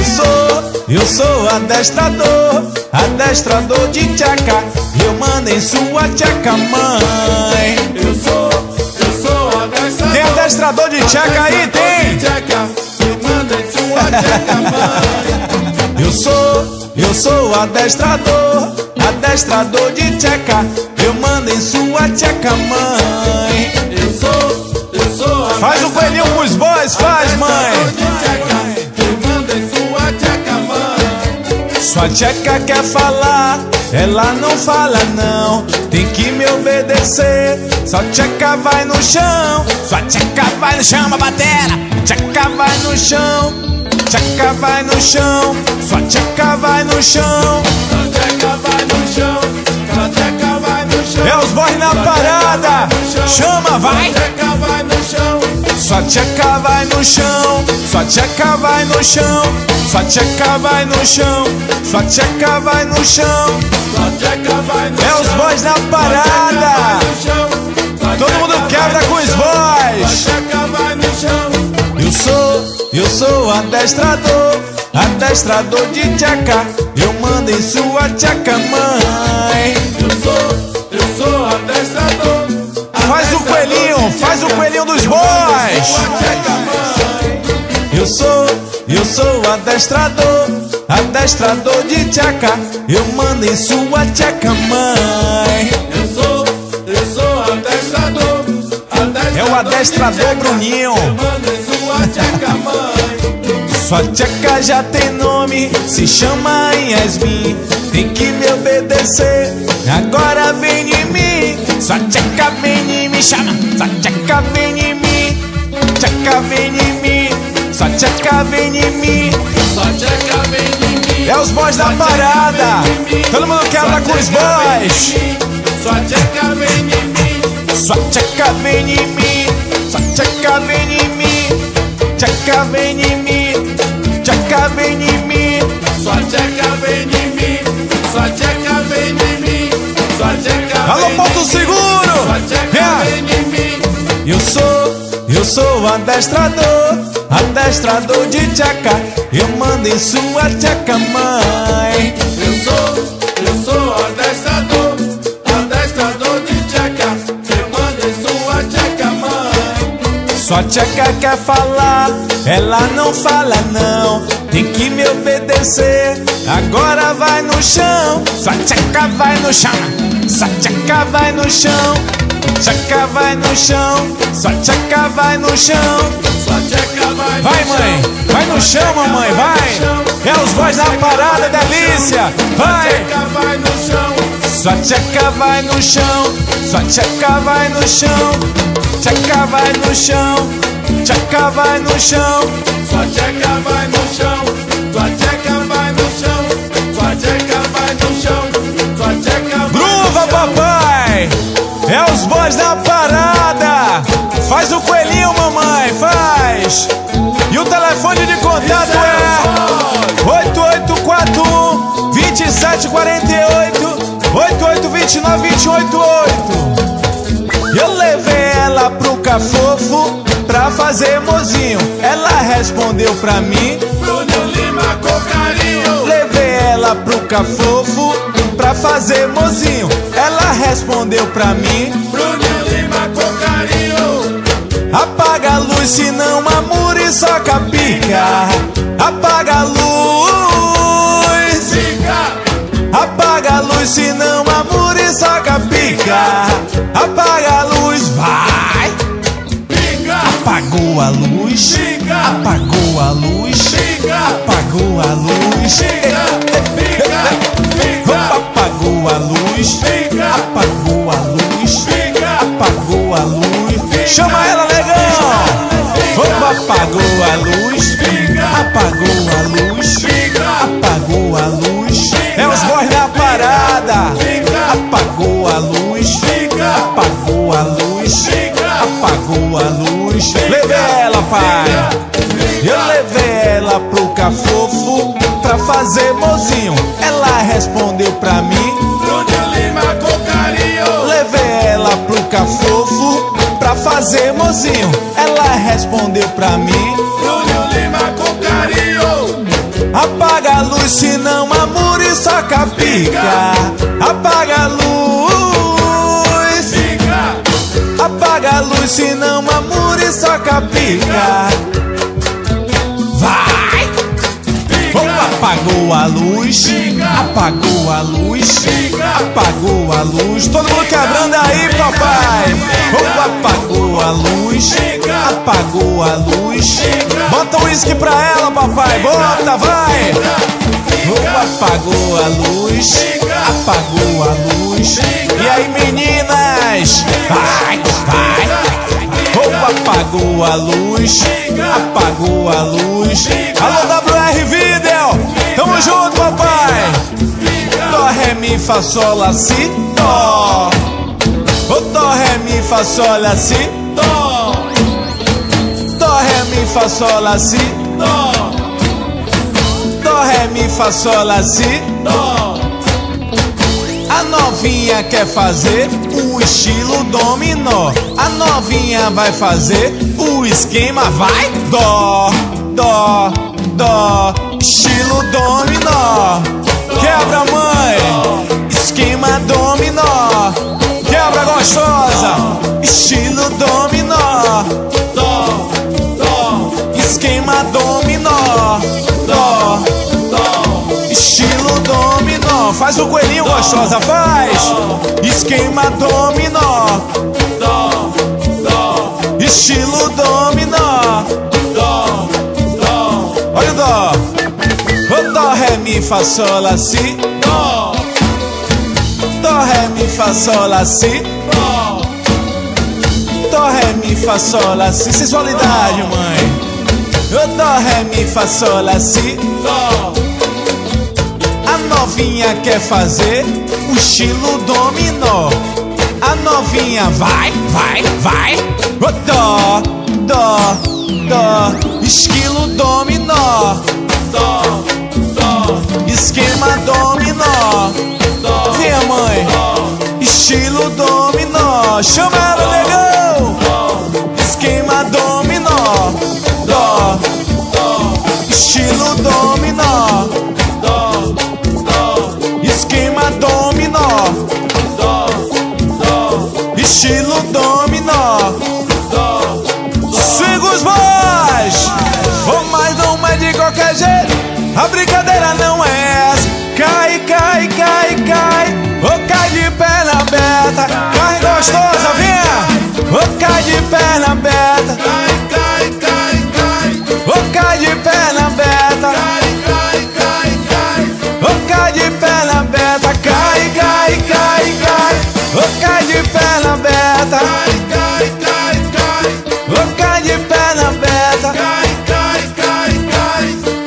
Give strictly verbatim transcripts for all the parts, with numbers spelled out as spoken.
Eu sou, eu sou adestrador, adestrador de tchaca. Eu mando em sua tchaca, mãe. Eu sou, eu sou adestrador. Tem adestrador de tchaca aí? Tem? Eu mando em sua tchaca, mãe. Eu sou, eu sou adestrador, adestrador de tchaca. Eu mando em sua tchaca, mãe. Eu sou, eu sou adestrador. Faz o coelhinho pros boys, faz, mãe. Eu mando em sua tchaca, mãe. Sua tchaca quer falar, ela não fala não. Tem que me obedecer. Sua tchaca vai no chão. Sua tchaca vai no chão, a batera. Tchaca vai no chão. Tchaca vai no chão. Sua tchaca vai no chão. Sua tchaca vai no chão. Sua tchaca vai no chão. É os boys na parada. Chama, vai. Sua tchaca vai no chão. Sua tchaca vai no chão. Sua tchaca vai no chão. Sua tchaca vai no chão. Sua tchaca vai no chão. Sua tchaca vai no chão. É os boys na parada. Todo mundo quebra com os boys. Sua tchaca vai no chão. Eu sou, eu sou adestrador, adestrador de tchaca. Eu mando em sua tchaca, mãe. Eu sou, eu sou adestrador. Faz o coelhinho, faz o coelhinho dos boys. Sua tchaca, mãe. Eu sou, eu sou adestrador, adestrador de tchaca. Eu mando em sua tchaca, mãe. Eu sou, eu sou adestrador. É o adestrador Bruninho. Eu mando em sua tchaca, mãe. Sua tchaca já tem nome, se chama Yasmin. Tem que me obedecer, agora vem em mim. Sua tchaca vem em mim, chama. Sua tchaca vem em mim. Tchaca vem em mim. Sua tchaca vem em mim. Sua tchaca vem em mim. É os boys da parada. Todo mundo quebra com os boys. Sua tchaca vem em mim. Sua tchaca vem em mim. Sua tchaca vem em mim. Tchaca vem em mim. Tchaca vem em mim. Sua tchaca vem em mim. Sua tchaca vem em mim. Sua tchaca Alô, vem Porto em mim. Seguro. Sua tchaca É. vem em mim. Eu sou, eu sou adestrador, adestrador de tchaca. Eu mando em sua tchaca, mãe. Eu sou, eu sou adestrador, adestrador de tchaca. Eu mando em sua tchaca, mãe. Sua tchaca quer falar, ela não fala não. Tem que me obedecer, agora vai no chão. Sua tchaca vai no chão. Sua tchaca vai no chão. Tchaca vai no chão. Sua tchaca vai no chão. Sua tchaca vai no Vai, mãe, chão. vai no chão, mamãe, vai. É os boys na parada, delícia. Vai. Sua tchaca vai no chão. Sua tchaca vai no chão. Sua tchaca vai no chão. Tchaca vai no chão. Tchaca vai no chão. Sua tchaca vai no chão. Sua tchaca vai no chão. Sua tchaca vai no chão. Sua tchaca vai no Gruva, chão. papai. É os boys da parada. Faz o coelhinho, mamãe, faz. E o telefone de contato é oito oito quatro um, dois sete quatro oito, oito oito dois nove dois oito oito. Eu levei ela pro Cafofo pra fazer mozinho. Ela respondeu pra mim. Bruno Lima com carinho. Levei ela pro Cafofo pra fazer mozinho. Ela respondeu pra mim. Bruno Lima com carinho. Apaga a luz, senão a muriçoca pica. Apaga a luz. Fica. Apaga a luz, senão a muriçoca pica. Apaga a luz, vai. Fica. Apagou a luz. Fica. Apagou a luz. Fica. Apagou a luz. Fica. Fica. Fica. Apagou a luz. Fica. Apagou a luz. Fica. Apagou a luz. Chama ela, negão. Opa, apagou a luz. Apagou a luz. Apagou a luz. É os boys da parada. Apagou a luz. Apagou a luz. Apagou a luz. Levei ela, pai. Eu levei ela pro Cafofo pra fazer mozinho. Ela respondeu pra mim. Bruno Lima com carinho. Levei ela pro Cafofo pra fazer mozinho. Ela respondeu pra mim. Bruno Lima com carinho. luz, senão a muriçoca pica. Apaga a luz, Pica, apaga a luz, senão a muriçoca pica. Vai! Opa, apagou a luz, apagou a luz, apagou a luz. Todo mundo quebrando aí, papai. Opa, apagou a luz, apagou a luz. Bota o uísque pra ela, papai. Bota, vai. Opa, apagou a luz, apagou a luz. E aí, meninas? Vai, vai. Opa, apagou a luz, apagou a luz. Alô, W R Video, tamo junto, papai. Dó, ré, mi, fá, sol, lá, si, dó. Ô, dó, ré, mi, fá, sol, lá, si, dó. Dó, ré, mi, fá, sol, lá, si, dó. Dó, ré, mi, fá, sol, lá, si, dó. A novinha quer fazer o estilo dominó. A novinha vai fazer o esquema, vai. Dó, dó, dó, estilo dominó. Quebra, mãe, esquema dominó. Quebra, gostosa, estilo dominó. dó, dó, Esquema dominó. Dó, dó, estilo dominó. Faz o coelhinho, gostosa, faz. Esquema dominó. dó, dó, Estilo dominó. dó, dó, Olha o dó. O dó, ré, mi, fá, sol, lá, si. dó, Dó, ré, mi, fá, sol, lá, si. dó, Dó, ré, mi, fá, sol, lá, si. Sensualidade, mãe. O dó, ré, mi, fá, sol, lá, si. dó, A novinha quer fazer o estilo dominó. A novinha vai, vai, vai. O dó, dó, dó, estilo dominó. dó, dó, Esquema dominó. dó, Venha, mãe, estilo dominó. Chama ela, negão. Esquema dominó. Dó, estilo dominó. dó, dó, Esquema dominó. dó, dó, Estilo dominó. dó, Swing os boys. Oh, mas não é de qualquer jeito. A brincadeira não é essa. Cai, cai, cai, cai. Oh, cai de perna aberta. Cai gostosa, venha. Oh, cai de perna aberta. cai, cai, cai, cai, Oh, cai de perna aberta. cai, cai, cai, cai, Oh, cai de perna aberta. Cai, cai, cai, cai. Oh, cai de perna aberta. cai, cai, cai, cai, Oh, cai de perna aberta. cai, cai, cai, cai.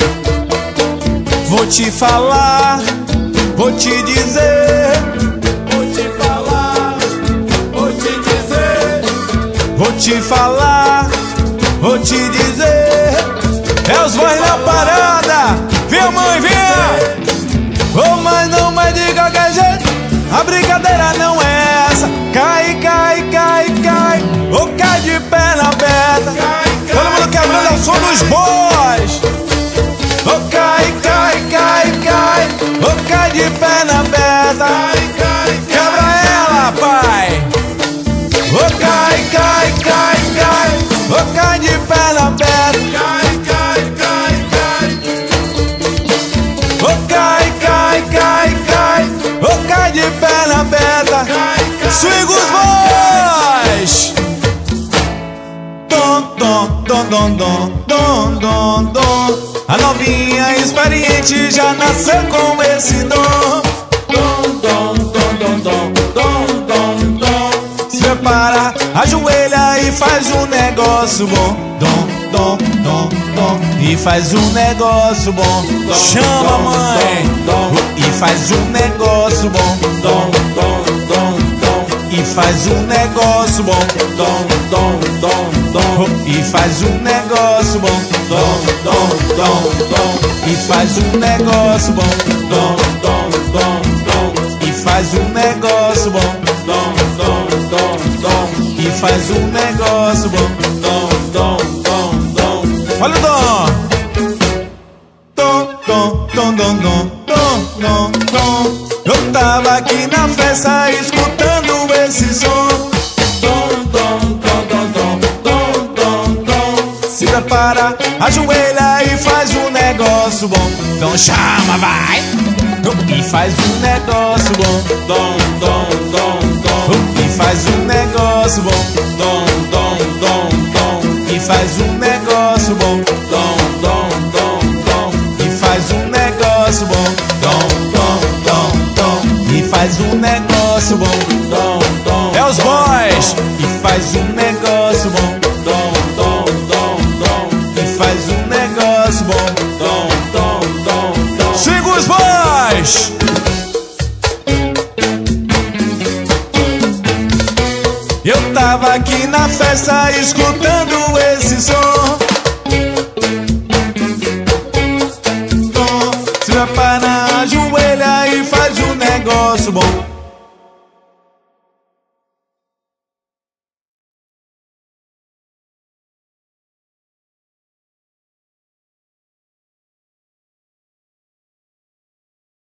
Vou te falar, vou te dizer, Vou te falar, vou te dizer, vou te falar, vou te dizer. É os boys na parada, vem, mãe, vem. Oh, mas não é de qualquer jeito, a brincadeira não é essa. Cai, cai, cai, cai. Oh, cai de perna aberta. Todo mundo quebrando ao som dos boys. Oh, cai, cai, cai, cai. Oh, cai de perna aberta. Quebra ela, pai. Oh, cai, cai, cai, cai. Oh, cai de perna aberta. cai, cai, cai, cai, Oh, cai, cai, cai, cai. Oh, cai de perna aberta. Swing os boys. Dom, dom, dom, dom, dom, dom, dom, dom. A novinha experiente já nasceu com esse dom. dom, dom, dom, dom, dom, dom, dom, dom. Se prepara, ajoelha e faz um negócio bom. Dom, dom, dom, dom. E faz um negócio bom. Chama, mãe. E faz um negócio bom. Dom, dom, dom, dom, E faz um negócio bom. dom, dom, dom, dom, E faz um negócio bom. dom, dom, dom, dom, E faz um negócio bom. dom, dom, dom, dom, E faz um negócio bom. dom, dom, dom, dom, E faz um negócio bom. dom, dom, dom, dom. Olha o dom. Dom, dom, dom, dom, dom. prepara, ajoelha e faz um negócio bom. Então chama, vai! E faz um negócio bom. Dom, dom, dom, dom. E faz um negócio bom. Dom, dom, dom, dom. E faz um negócio bom. Dom, dom, dom, dom. E faz um negócio bom. Dom, dom, dom, dom. E faz um negócio bom. Dom, dom. É os boys. E faz um negócio bom. Dom, dom, dom, dom. E faz um negócio bom. Dom, dom, dom, dom. Siga os boys. Eu tava aqui na festa escutando esse som. Se prepara, ajoelha e faz um negócio bom.